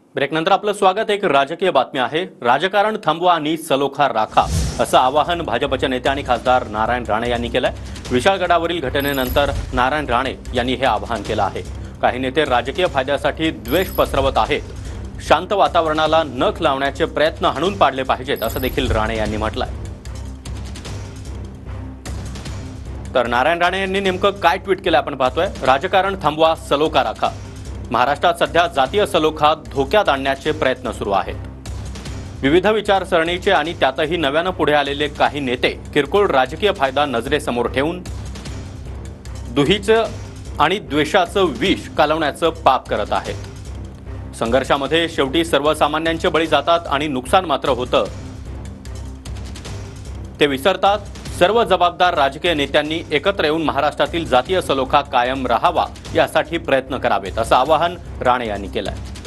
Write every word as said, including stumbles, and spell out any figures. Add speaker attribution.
Speaker 1: ब्रेकनंतर आपलं स्वागत। एक राजकीय बातमी आहे। राजकारण थांबवा आणि सलोखा राखा असं आवाहन भाजपचे नेते आणि खासदार नारायण राणे यांनी केलंय। विशाळगडावरील घटनेनंतर नारायण राणे यांनी हे आवाहन केलं आहे। काही नेते राजकीय फायद्यासाठी द्वेष पसरवत आहेत। शांत वातावरणाला नख लावण्याचे प्रयत्न हाणून पाडले पाहिजेत असं देखील राणे यांनी म्हटलंय। तर नारायण राणे यांनी नेमकं काय ट्विट केलं आपण पाहतोय। राजकारण थांबवा, सलोखा राखा। महाराष्ट्रात सध्या जातीय सलोखा धोक्यात आणण्याचे प्रयत्न सुरू आहेत। विविध विचारसरणीचे आणि त्यातही नव्यानं पुढे आलेले काही नेते किरकोळ राजकीय फायदा नजरेसमोर ठेवून दुहीचं आणि द्वेषाचं विष कालवण्याचं पाप करत आहेत। संघर्षामध्ये शेवटी सर्वसामान्यांचे बळी जातात आणि नुकसान मात्र होतं। ते विसरतात। सर्व जबाबदार राजकीय नेत्यांनी एकत्र येऊन महाराष्ट्रातील जातीय सलोखा कायम राहावा यासाठी प्रयत्न करावेत असं आवाहन राणे यांनी केलंय।